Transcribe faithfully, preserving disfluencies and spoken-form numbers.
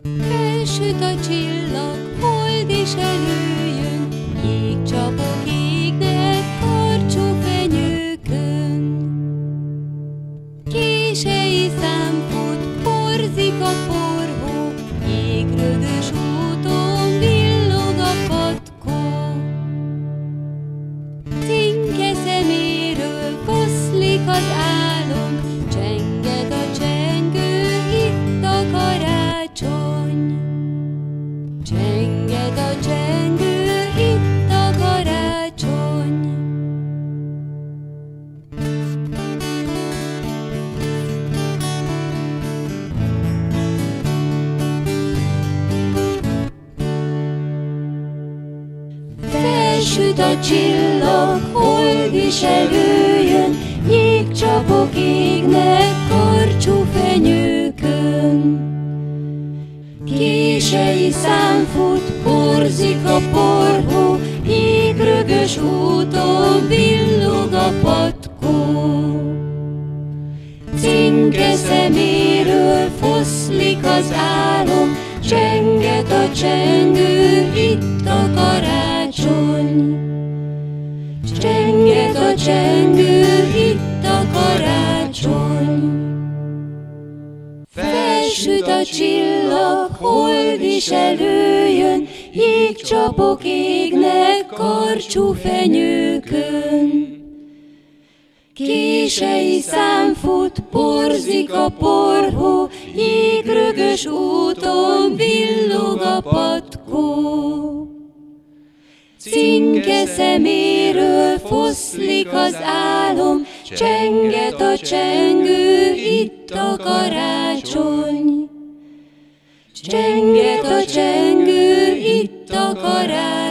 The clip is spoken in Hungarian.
Felsüt a csillag, hold is előjön, jégcsapok égnek karcsú fenyőkön. Kései szám fut, porzik a forró, jégrögös úton villog a patkó. Cinke szeméről foszlik az álom, csenget a csengő, itt a karácsony. Csenget a csengő, itt a karácsony. Felsüt a csillag, hold is előjön, jégcsapok égnek karcsú fenyőkön. Kései szám fut, porzik a porhó, jégrögös úton villog a patkó. Cinke szeméről foszlik az álom, csenget a csengő, itt a karácsony. Csenget a csengő, itt a karácsony. Felsüt a csillag, hold is előjön, jégcsapok égnek karcsú fenyőkön. Kései szám fut, porzik a porhó, jégrögös úton villog a patkó. Cinke szeméről foszlik az álom, csenget a csengő, itt a karácsony. Csenget a csengő, itt a karácsony.